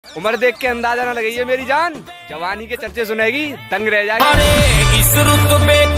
उम्र देख के अंदाजा न लगी है मेरी जान, जवानी के चर्चे सुनेगी दंग रह जाएगी।